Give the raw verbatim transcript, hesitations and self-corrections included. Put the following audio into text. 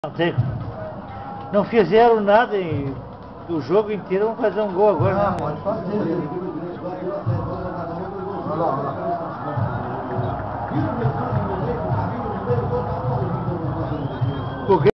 Não fizeram nada em, do jogo inteiro, vão fazer um gol agora. Ah, né? pode fazer. Olha lá, olha lá.